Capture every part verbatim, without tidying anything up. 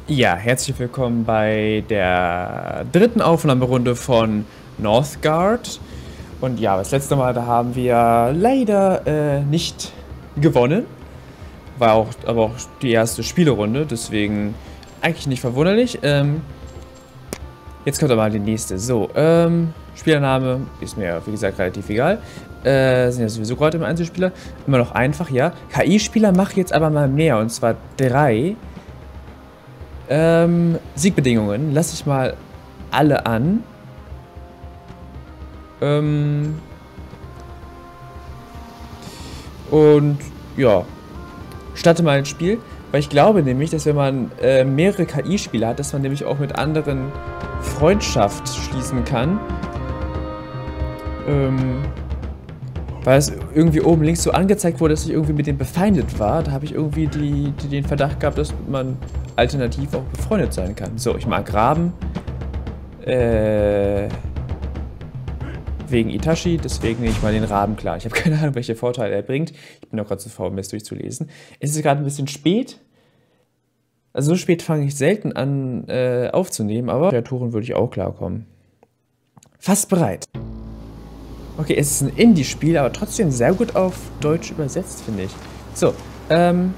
Ja, herzlich willkommen bei der dritten Aufnahmerunde von Northgard. Und ja, das letzte Mal, da haben wir leider äh, nicht gewonnen. War auch, aber auch die erste Spielerunde, deswegen eigentlich nicht verwunderlich. Ähm, jetzt kommt aber die nächste. So, ähm, Spielername ist mir, wie gesagt, relativ egal. Äh, sind ja sowieso gerade im Einzelspieler. Immer noch einfach, ja. K I-Spieler machen jetzt aber mal mehr, und zwar drei. Ähm, Siegbedingungen lasse ich mal alle an. Ähm, und ja, starte mal ins Spiel, weil ich glaube nämlich, dass wenn man äh, mehrere K I-Spieler hat, dass man nämlich auch mit anderen Freundschaft schließen kann. Ähm, weil es irgendwie oben links so angezeigt wurde, dass ich irgendwie mit dem befeindet war. Da habe ich irgendwie die, die, den Verdacht gehabt, dass man alternativ auch befreundet sein kann. So, ich mag Raben. Äh, wegen Itachi, deswegen nehme ich mal den Raben klar. Ich habe keine Ahnung, welche Vorteile er bringt. Ich bin auch gerade zu faul, um das durchzulesen. Es ist gerade ein bisschen spät. Also so spät fange ich selten an äh, aufzunehmen, aber Kreaturen würde ich auch klarkommen. Fast bereit. Okay, es ist ein Indie-Spiel, aber trotzdem sehr gut auf Deutsch übersetzt, finde ich. So, ähm...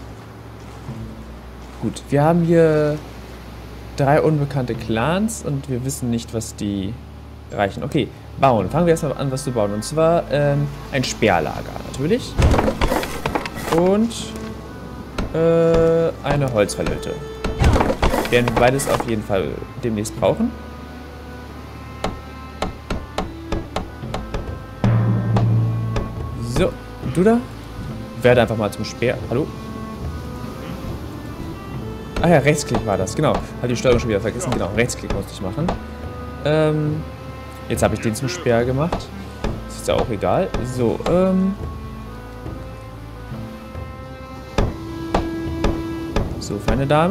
gut, wir haben hier drei unbekannte Clans und wir wissen nicht, was die reichen. Okay, bauen. Fangen wir erstmal an, was zu bauen. Und zwar ähm, ein Speerlager, natürlich. Und äh, eine Holzverlöte. Werden wir beides auf jeden Fall demnächst brauchen. So, du da? Werde einfach mal zum Speer. Hallo? Ah ja, Rechtsklick war das, genau. Habe die Steuerung schon wieder vergessen. Genau, Rechtsklick musste ich machen. Ähm, jetzt habe ich den zum Speer gemacht. Das ist ja auch egal. So, ähm... so, feine Dame.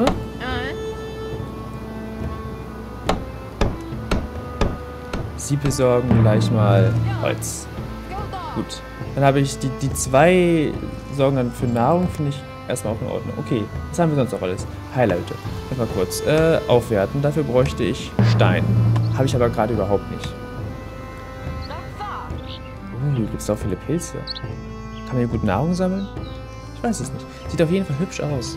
Sie besorgen gleich mal Holz. Gut. Dann habe ich die, die zwei sorgen dann für Nahrung, finde ich erstmal auch in Ordnung. Okay, was haben wir sonst noch alles? Highlighte. Mal kurz. Äh, aufwerten. Dafür bräuchte ich Stein. Habe ich aber gerade überhaupt nicht. Oh, hier gibt es auch viele Pilze. Kann man hier gut Nahrung sammeln? Ich weiß es nicht. Sieht auf jeden Fall hübsch aus.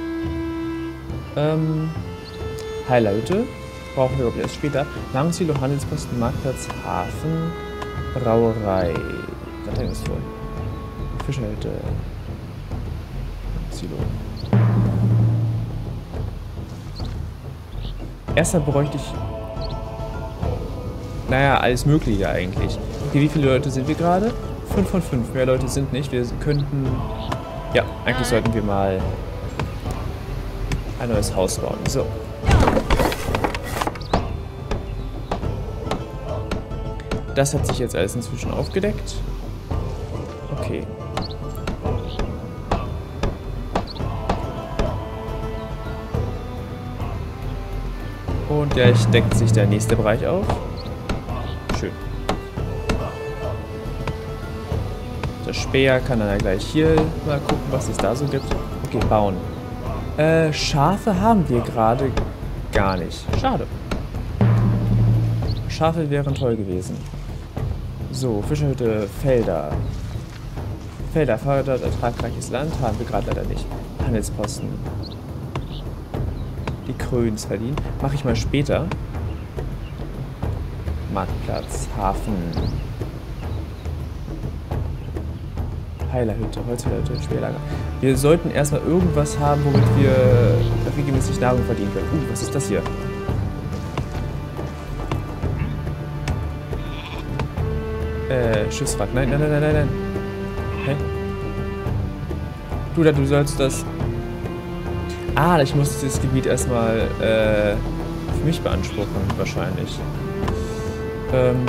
Ähm, Highlighte. Brauchen wir erst später. Nahrungssilo, Handelsposten, Marktplatz, Hafen, Brauerei. Verteidigungsturm. Fischhalte. Silo. Erstmal bräuchte ich... Naja, alles Mögliche eigentlich. Okay, wie viele Leute sind wir gerade? fünf von fünf. Mehr Leute sind nicht. Wir könnten... Ja, eigentlich sollten wir mal ein neues Haus bauen. So. Das hat sich jetzt alles inzwischen aufgedeckt. Okay. Und gleich deckt sich der nächste Bereich auf. Schön. Der Speer kann dann ja gleich hier mal gucken, was es da so gibt. Okay, bauen. Äh, Schafe haben wir gerade gar nicht. Schade. Schafe wären toll gewesen. So, Fischhütte, Felder. Felder fördert ertragreiches Land, haben wir gerade leider nicht. Handelsposten. Die Kröns verdienen. Mache ich mal später. Marktplatz, Hafen. Heilerhütte, Holzhütte, Speerlager. Wir sollten erstmal irgendwas haben, womit wir regelmäßig Nahrung verdienen können. Uh, was ist das hier? Äh, Schiffswrack. Nein, nein, nein, nein, nein, nein. Hä? Du da, du sollst das... Ah, ich muss dieses Gebiet erstmal äh, für mich beanspruchen, wahrscheinlich. Ähm...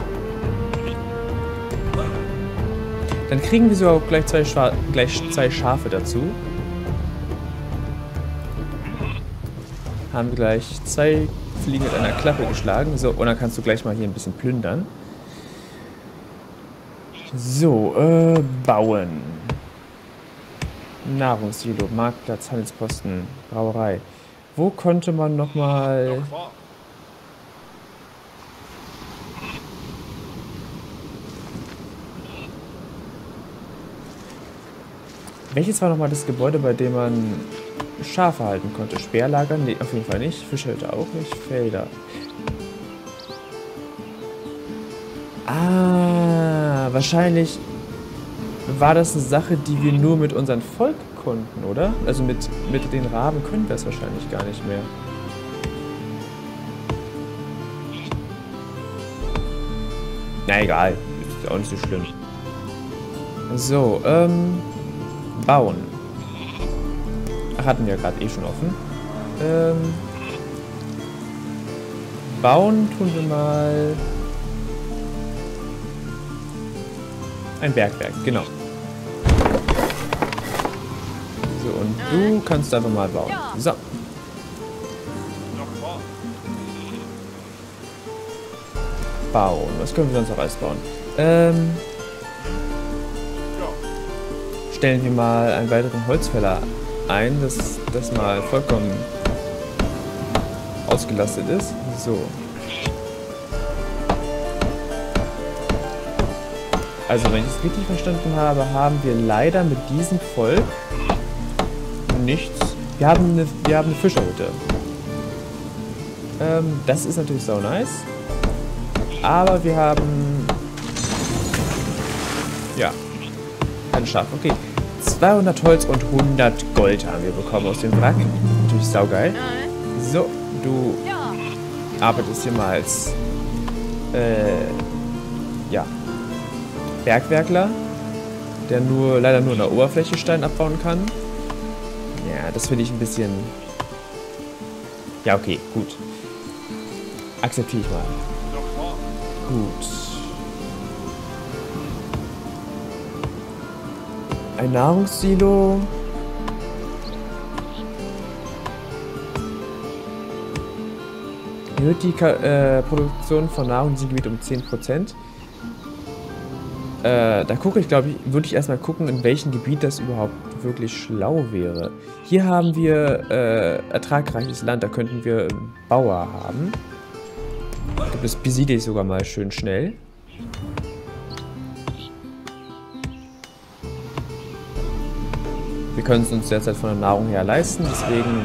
Dann kriegen wir sogar auch gleich zwei, Schwa gleich zwei Schafe dazu. Haben wir gleich zwei Fliegen mit einer Klappe geschlagen. So, und dann kannst du gleich mal hier ein bisschen plündern. So, äh, bauen. Nahrungssilo, Marktplatz, Handelsposten, Brauerei. Wo konnte man nochmal... Welches war nochmal das Gebäude, bei dem man Schafe halten konnte? Speerlager? Nee, auf jeden Fall nicht. Fischhütte auch nicht. Felder. Ah, wahrscheinlich war das eine Sache, die wir nur mit unserem Volk konnten, oder? Also mit, mit den Raben können wir es wahrscheinlich gar nicht mehr. Na egal, ist auch nicht so schlimm. So, ähm... bauen. Ach, hatten wir gerade eh schon offen. Ähm... Bauen tun wir mal... ein Bergwerk, genau. So, und du kannst einfach mal bauen. So. Bauen. Was können wir sonst noch alles bauen? Ähm, stellen wir mal einen weiteren Holzfäller ein, dass das mal vollkommen ausgelastet ist. So. Also, wenn ich es richtig verstanden habe, haben wir leider mit diesem Volk nichts. Wir haben eine, wir haben eine Fischerhütte. Ähm, das ist natürlich so nice. Aber wir haben... Ja. Keine Schafe. Okay. zweihundert Holz und hundert Gold haben wir bekommen aus dem Wrack. Natürlich saugeil. So, du arbeitest hier mal als... Äh... Ja. Bergwerkler, der nur leider nur in der Oberfläche Stein abbauen kann. Ja, das finde ich ein bisschen... Ja, okay, gut. Akzeptiere ich mal. Gut. Ein Nahrungssilo. Erhöht die äh, Produktion von Nahrung in diesem Gebiet um zehn Prozent. Äh, da gucke ich, glaube ich, würde ich erstmal gucken, in welchem Gebiet das überhaupt wirklich schlau wäre. Hier haben wir äh, ertragreiches Land, da könnten wir einen Bauer haben. Das besiedle ich sogar mal schön schnell. Wir können es uns derzeit von der Nahrung her leisten, deswegen...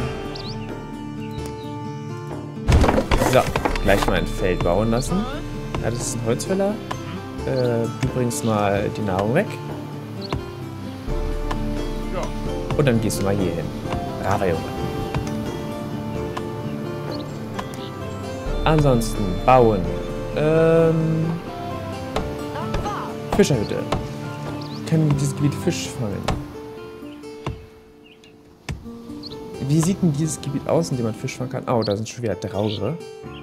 So, gleich mal ein Feld bauen lassen. Ja, das ist ein Holzfäller. Äh, du bringst mal die Nahrung weg. Und dann gehst du mal hier hin. Braver Junge. Ansonsten bauen. Ähm, Fischerhütte. Können wir dieses Gebiet Fisch fangen? Wie sieht denn dieses Gebiet aus, in dem man Fisch fangen kann? Oh, da sind schon wieder Draugere.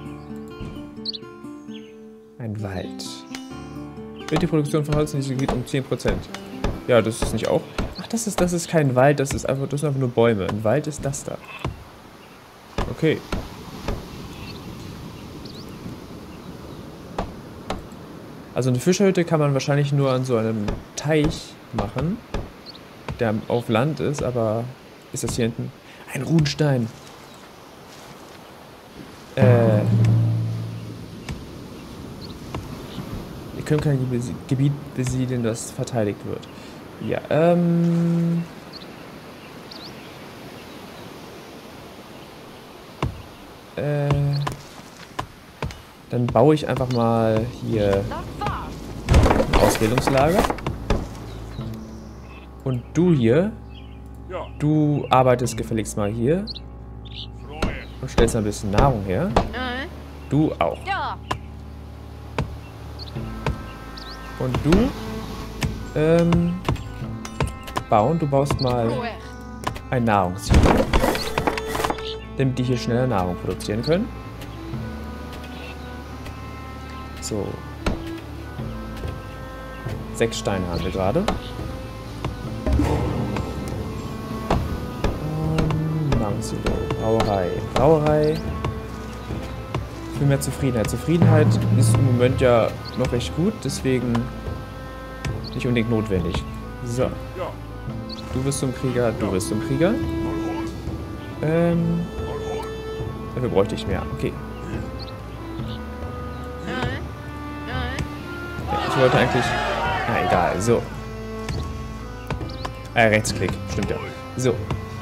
Ein Wald. Wird die Produktion von Holz in diesem Gebiet um zehn Prozent. Ja, das ist nicht auch... Ach, das ist, das ist kein Wald, das ist einfach, das sind einfach nur Bäume. Ein Wald ist das da. Okay. Also eine Fischerhütte kann man wahrscheinlich nur an so einem Teich machen, der auf Land ist, aber ist das hier hinten? Ein Runenstein. Äh... Wir können kein Gebiet besiedeln, das verteidigt wird. Ja, ähm... Äh... Dann baue ich einfach mal hier ein Ausbildungslager. Und du hier, du arbeitest gefälligst mal hier. Und stellst ein bisschen Nahrung her. Du auch. Und du, ähm, bauen, du baust mal ein Nahrungssilo, damit die hier schneller Nahrung produzieren können. So. Sechs Steine haben wir gerade. Um, Nahrungssilo, Brauerei, Brauerei. Für mehr Zufriedenheit. Zufriedenheit ist im Moment ja noch recht gut, deswegen nicht unbedingt notwendig. So. Du bist zum Krieger, du bist zum Krieger. Ähm, Dafür bräuchte ich mehr. Okay. Ja, ich wollte eigentlich... Na, egal. So. Äh, Rechtsklick. Stimmt ja. So.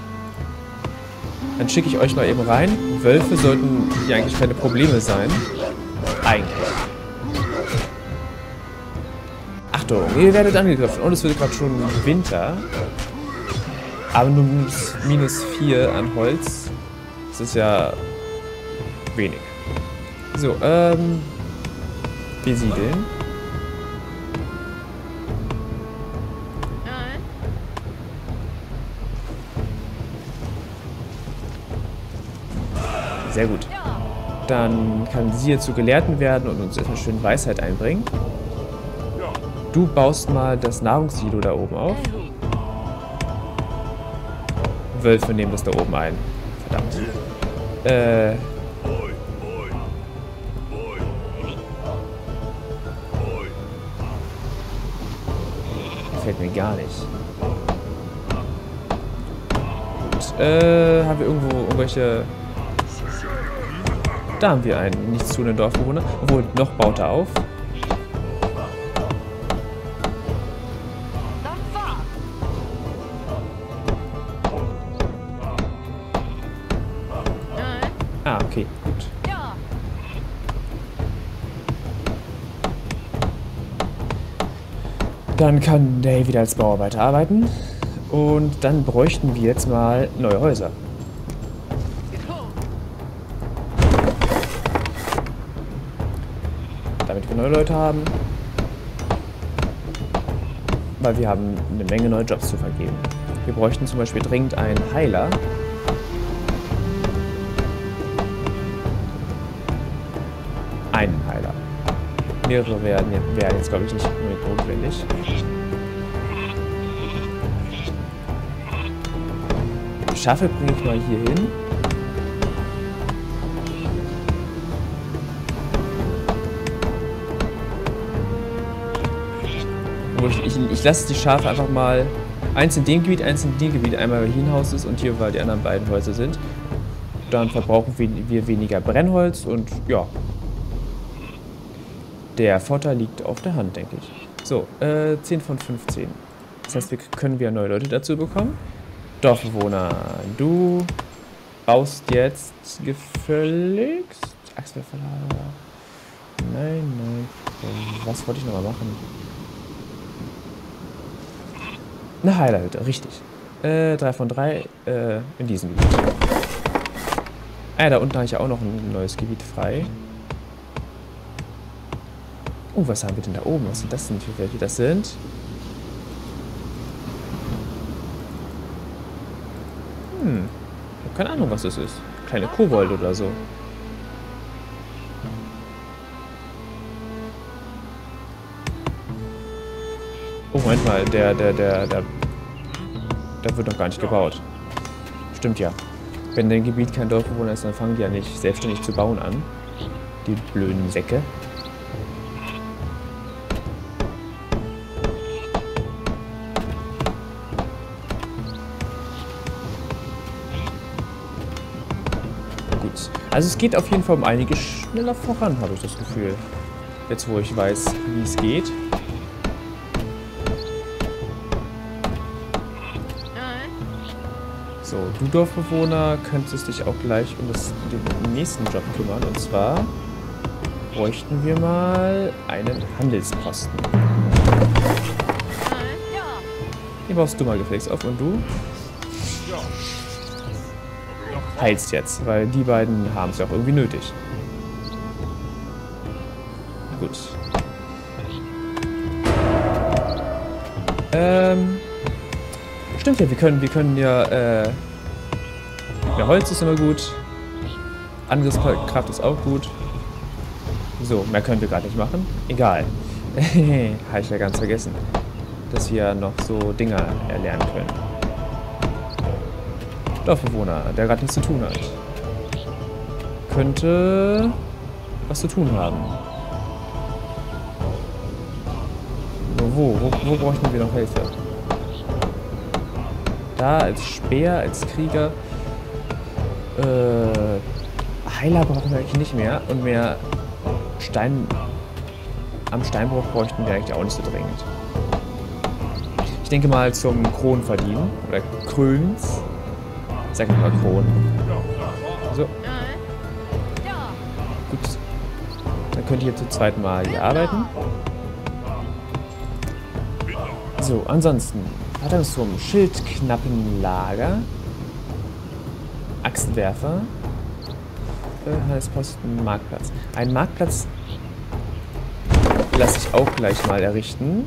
Dann schicke ich euch mal eben rein. Wölfe sollten hier eigentlich keine Probleme sein. Eigentlich. Achtung, ihr werdet angegriffen. Und es wird gerade schon Winter. Aber nur minus vier an Holz. Das ist ja wenig. So, ähm... besiedeln. Sehr gut. Dann kann sie jetzt zu Gelehrten werden und uns etwas schön Weisheit einbringen. Du baust mal das Nahrungssilo da oben auf. Wölfe nehmen das da oben ein. Verdammt. Äh... Gefällt mir gar nicht. Gut. Äh, haben wir irgendwo irgendwelche... Da haben wir einen nichtstuenden Dorfbewohner. Obwohl, noch baut er auf. Ah, okay, gut. Dann kann Day wieder als Bauarbeiter arbeiten. Und dann bräuchten wir jetzt mal neue Häuser. Damit wir neue Leute haben. Weil wir haben eine Menge neue Jobs zu vergeben. Wir bräuchten zum Beispiel dringend einen Heiler. Einen Heiler. Mehrere werden, werden jetzt, glaube ich, nicht unbedingt notwendig. Die Schafe bringe ich mal hier hin. Ich, ich, ich lasse die Schafe einfach mal eins in dem Gebiet, eins in dem Gebiet, einmal weil hier ein Haus ist und hier, weil die anderen beiden Häuser sind. Dann verbrauchen wir weniger Brennholz und ja. Der Vorteil liegt auf der Hand, denke ich. So, äh, zehn von fünfzehn. Das heißt, wir können wir neue Leute dazu bekommen. Dorfbewohner, du baust jetzt gefälligst... Achswerferlager. Nein, nein. Was wollte ich nochmal machen? Eine Heilerhütte, richtig. Äh, drei von drei äh, in diesem Gebiet. Ah, da unten habe ich ja auch noch ein neues Gebiet frei. Oh, was haben wir denn da oben? Was sind das denn für welche? Das sind... Hm. Ich habe keine Ahnung, was das ist. Kleine Kobold oder so. Oh, Moment mal, der, der, der, der... Der wird noch gar nicht gebaut. Stimmt ja. Wenn dein Gebiet kein Dorfbewohner ist, dann fangen die ja nicht selbstständig zu bauen an. Die blöden Säcke. Gut. Also es geht auf jeden Fall um einiges schneller voran, habe ich das Gefühl. Jetzt, wo ich weiß, wie es geht. So, du Dorfbewohner könntest dich auch gleich um das, den nächsten Job kümmern. Und zwar bräuchten wir mal einen Handelsposten. Den baust du mal gefälligst auf und du heilst jetzt, weil die beiden haben es ja auch irgendwie nötig. Gut. Ähm... Stimmt ja, wir können, wir können ja, äh, ja, Holz ist immer gut. Angriffskraft ist auch gut. So, mehr können wir gerade nicht machen. Egal. Habe ich ja ganz vergessen, dass wir noch so Dinger erlernen können. Dorfbewohner, der gerade nichts zu tun hat. Könnte was zu tun haben. Wo, wo, wo bräuchten wir noch Hilfe? Da, als Speer, als Krieger. Äh, Pfeiler brauchen wir eigentlich nicht mehr. Und mehr Stein... Am Steinbruch bräuchten wir eigentlich auch nicht so dringend. Ich denke mal zum Kronenverdienen. Oder Kröns. Sag ich mal Kronen. So. Gut. Dann könnt ihr zu zweit mal hier arbeiten. So, ansonsten. Verteidigungsturm, Schildknappenlager. Axtwerfer. Handelsposten, Marktplatz. Ein Marktplatz lasse ich auch gleich mal errichten.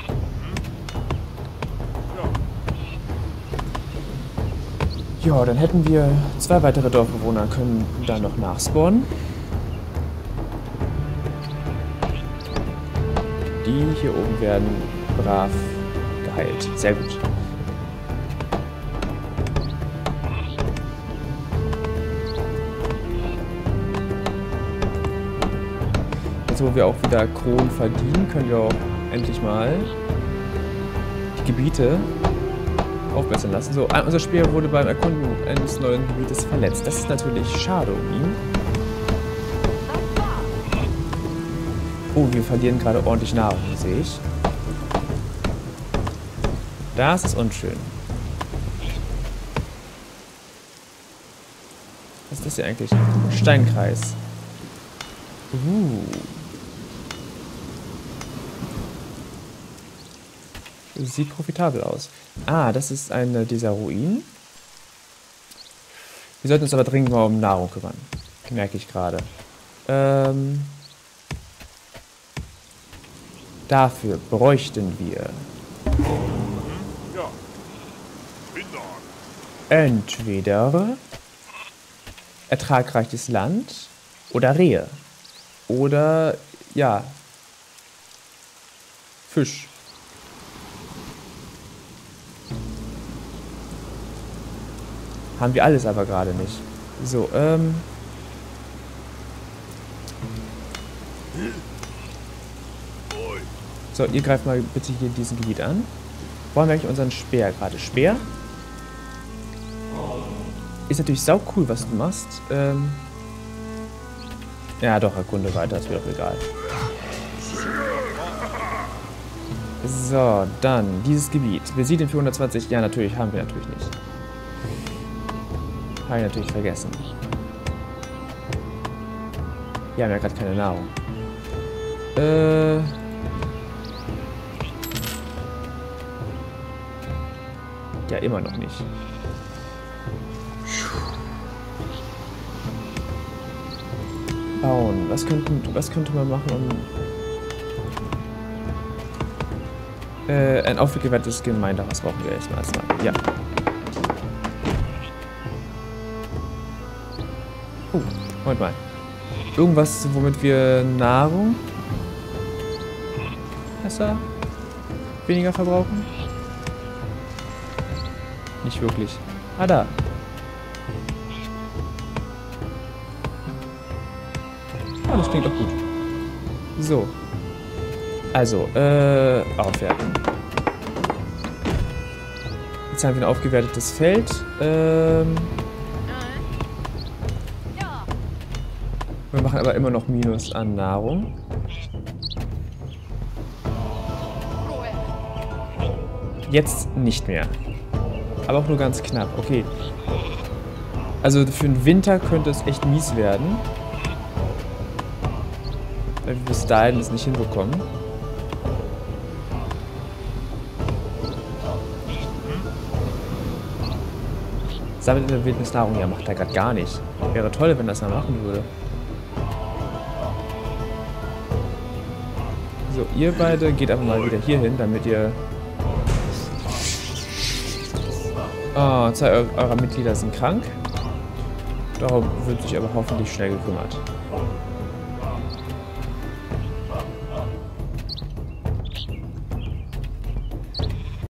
Ja, dann hätten wir zwei weitere Dorfbewohner, können da noch nachspawnen. Die hier oben werden brav geheilt. Sehr gut. Jetzt, wo wir auch wieder Kronen verdienen, können wir auch endlich mal die Gebiete aufbessern lassen. So, unser Spieler wurde beim Erkunden eines neuen Gebietes verletzt. Das ist natürlich schade um ihn. Oh, wir verlieren gerade ordentlich Nahrung, sehe ich. Das ist unschön. Was ist das hier eigentlich? Steinkreis. Uh. Sieht profitabel aus. Ah, das ist eine dieser Ruinen. Wir sollten uns aber dringend mal um Nahrung kümmern. Merke ich gerade. Ähm... Dafür bräuchten wir entweder ertragreiches Land oder Rehe. Oder, ja, Fisch. Haben wir alles aber gerade nicht. So, ähm... So, ihr greift mal bitte hier diesen Gebiet an. Wo haben wir eigentlich unseren Speer gerade? Speer? Ist natürlich sau cool, was du machst. Ähm ja, doch, erkunde weiter, ist mir doch egal. So, dann dieses Gebiet. Besiedeln für hundertzwanzig. Ja, natürlich, haben wir natürlich nicht. Habe ich natürlich vergessen. Wir haben ja gerade keine Nahrung. Äh... Ja, immer noch nicht. Bauen. Was könnten, was könnte man machen, um äh, ein aufgewertetes Gemeindehaus brauchen wir erstmal. erstmal. Ja. Oh, Moment mal. Irgendwas, womit wir Nahrung besser weniger verbrauchen? Nicht wirklich. Ah, da. Ah, das klingt doch gut. So. Also, äh, aufwerten. Jetzt haben wir ein aufgewertetes Feld. Ähm. Wir machen aber immer noch Minus an Nahrung. Jetzt nicht mehr. Aber auch nur ganz knapp, okay. Also für den Winter könnte es echt mies werden. Weil wir bis dahin es nicht hinbekommen. Sammelt in der Wildnis Nahrung, ja, macht er gerade gar nicht. Wäre toll, wenn das mal machen würde. So, ihr beide geht einfach mal wieder hier hin, damit ihr... Oh, zwei eurer Mitglieder sind krank. Darum wird sich aber hoffentlich schnell gekümmert.